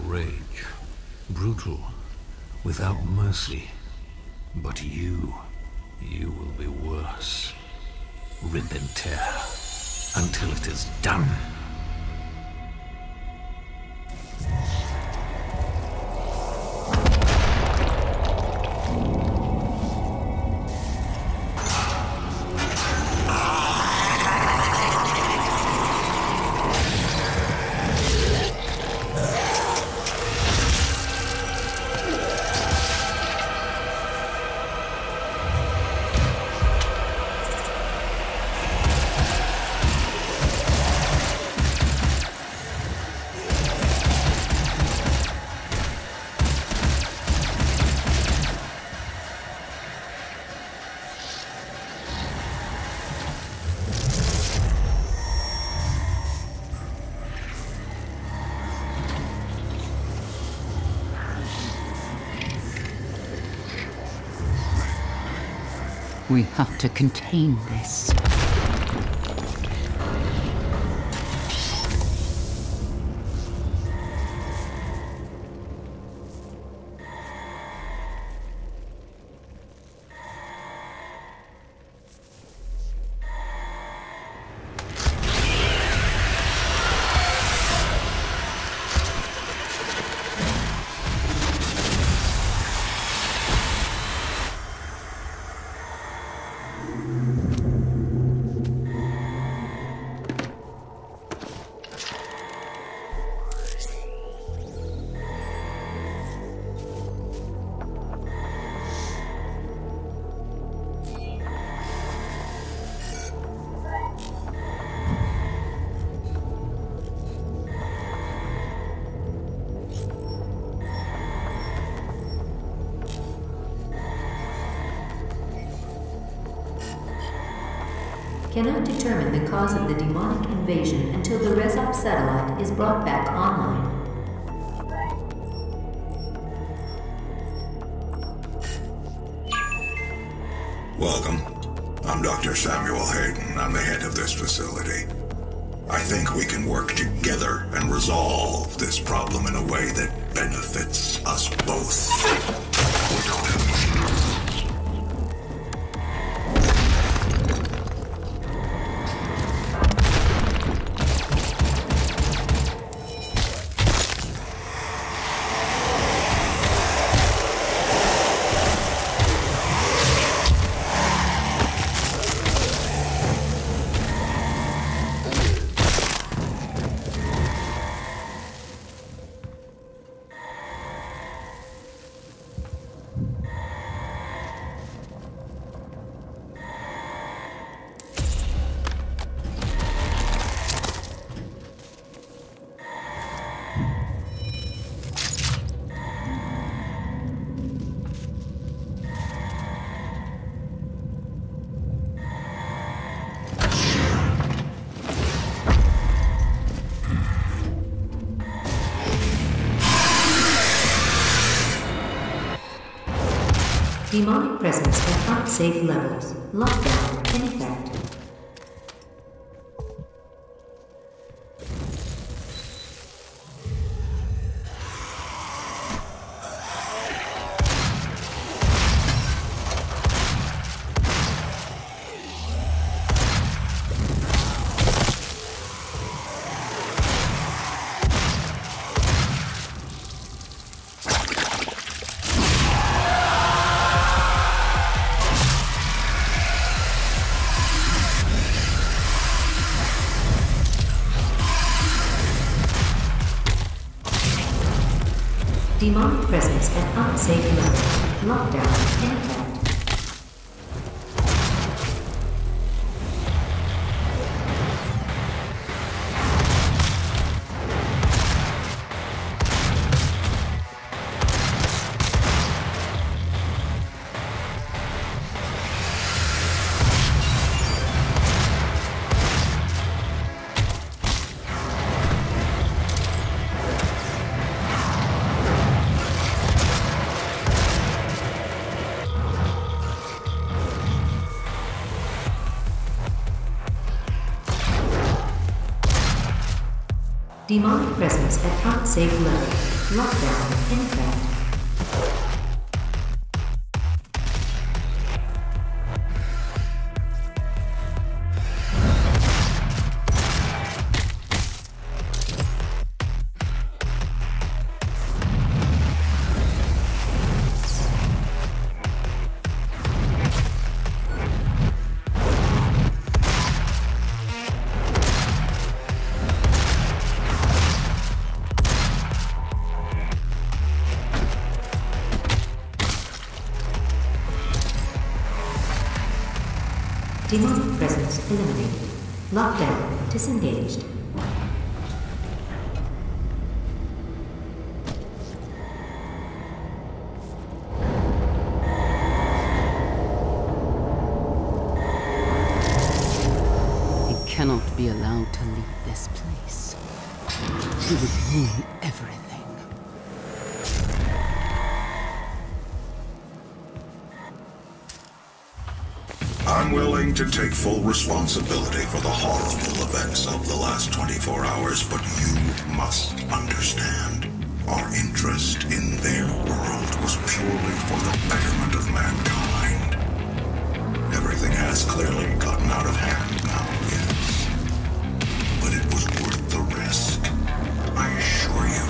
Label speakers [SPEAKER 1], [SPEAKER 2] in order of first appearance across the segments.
[SPEAKER 1] rage. Brutal, without mercy. But you will be worse. Rip and tear, until it is done.
[SPEAKER 2] We have to contain this.
[SPEAKER 3] Cannot determine the cause of the demonic invasion until the Rezop satellite is brought back online.
[SPEAKER 4] Welcome. I'm Dr. Samuel Hayden. I'm the head of this facility. I think we can work together and resolve this problem in a way that benefits us both. We don't have much time.
[SPEAKER 3] Demonic presence at unsafe levels. Lockdown in effect. Demonic presence at unsafe levels. Lockdown in effect. Demonic presence at unsafe level. Lockdown in effect. Demonic presence eliminated. Lockdown disengaged.
[SPEAKER 2] He cannot be allowed to leave this place. He would ruin everything.
[SPEAKER 4] I'm willing to take full responsibility for the horrible events of the last 24 hours, but you must understand. Our interest in their world was purely for the betterment of mankind. Everything has clearly gotten out of hand now, yes. But it was worth the risk, I assure you.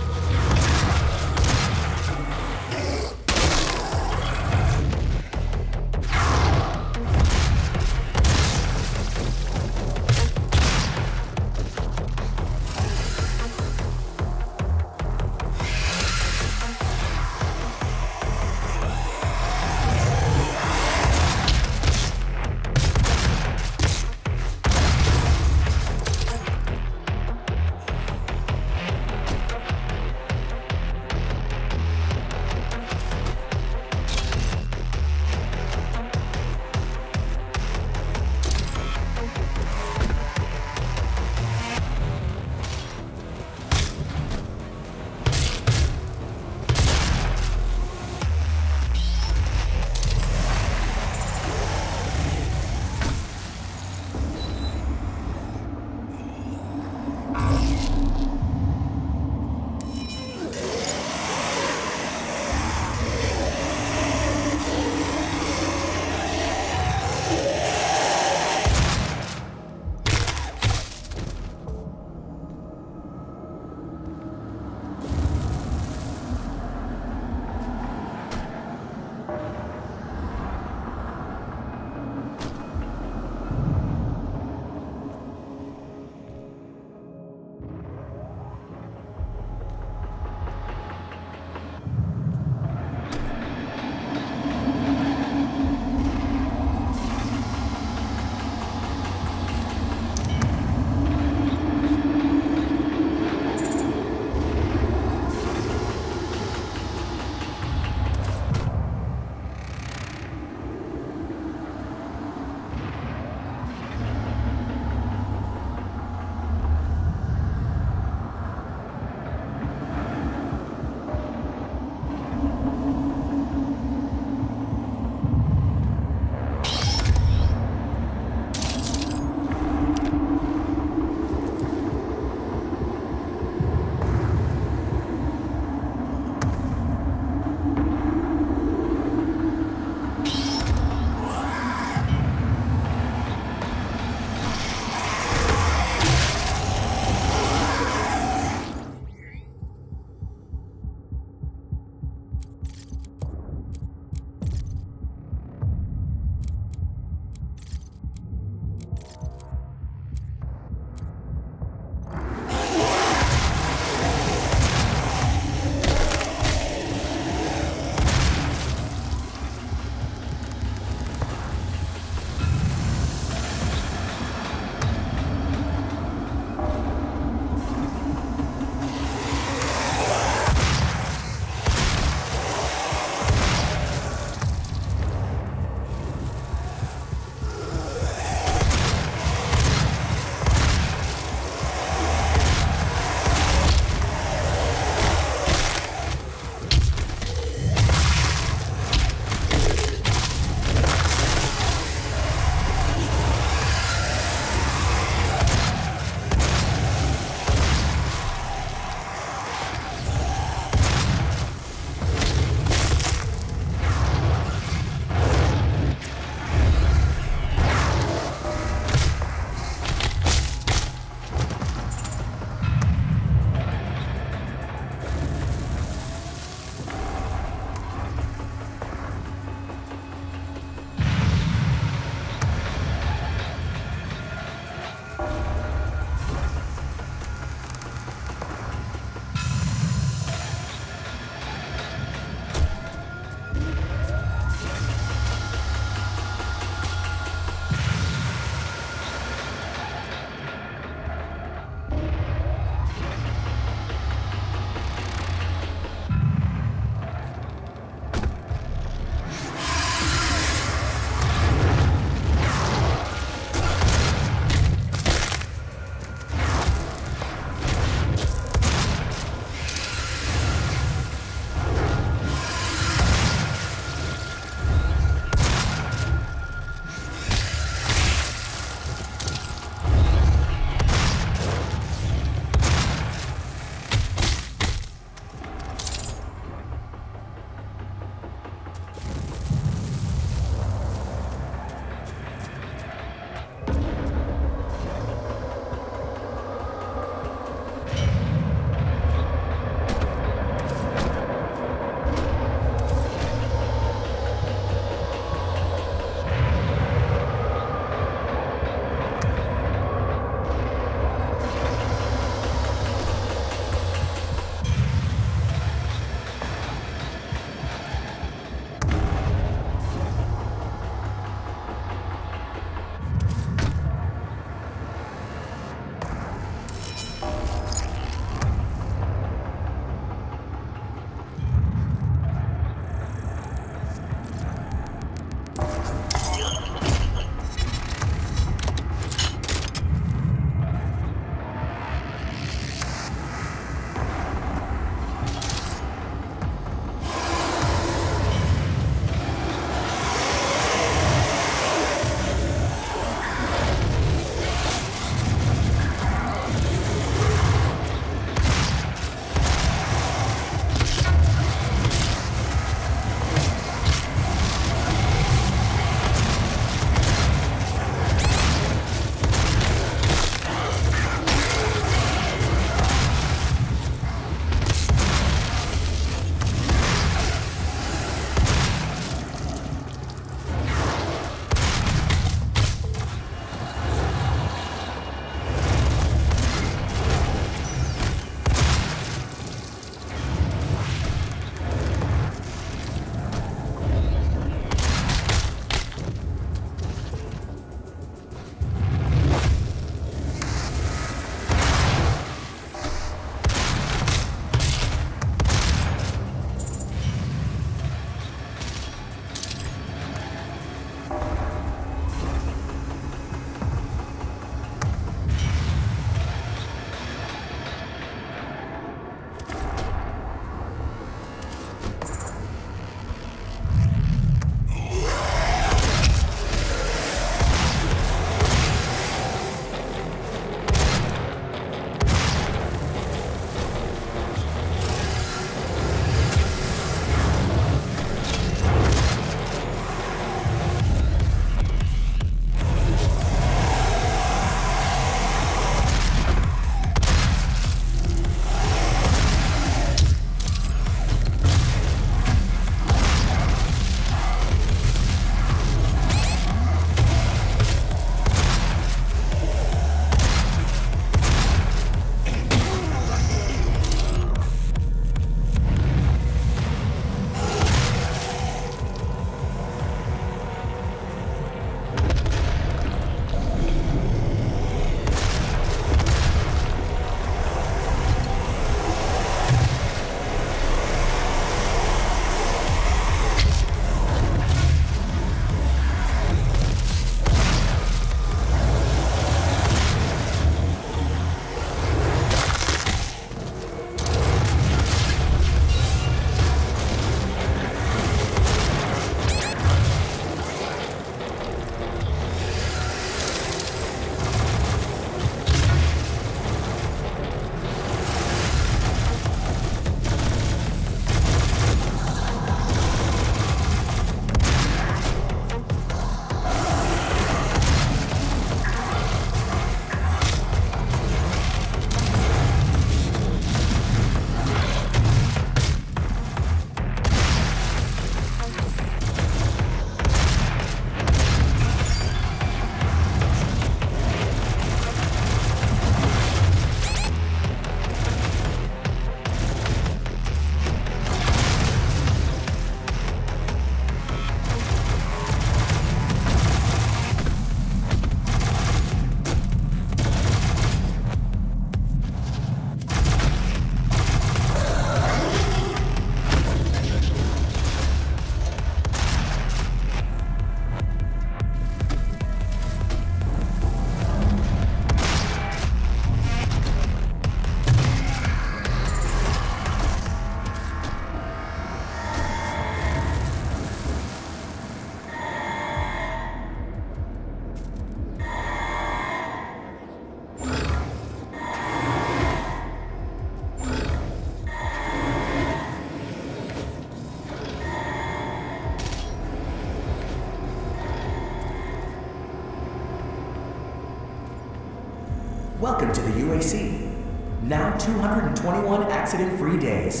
[SPEAKER 5] Welcome to the UAC. Now 221 accident-free days.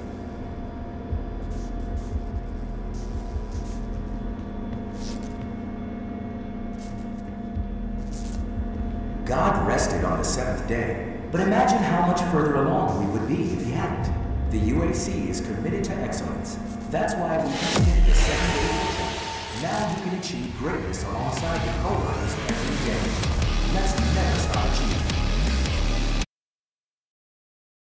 [SPEAKER 5] God rested on the seventh day, but imagine how much further along we would be if he hadn't. The UAC is committed to excellence. That's why we completed the 7 day mission. Now you can achieve greatness alongside your coworkers every day. Let's never stop achieving.